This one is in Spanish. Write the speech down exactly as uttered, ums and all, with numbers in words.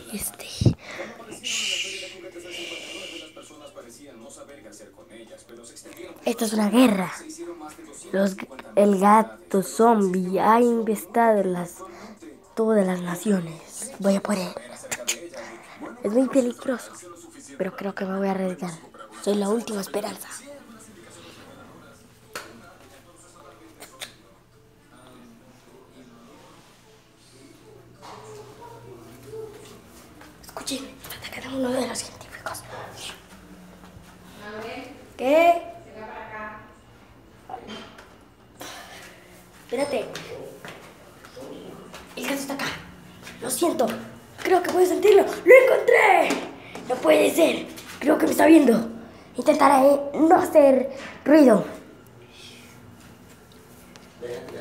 este. Esta es una guerra. Los, el gato zombie ha infestado las, todas las naciones. Voy a por él. Es muy peligroso, pero creo que me voy a arriesgar. Soy la última esperanza. Escuchen, falta cada uno de los científicos. ¿Qué? Espérate. El gato está acá. Lo siento. Creo que puedo sentirlo. ¡Lo encontré! No puede ser. Creo que me está viendo. Intentaré no hacer ruido.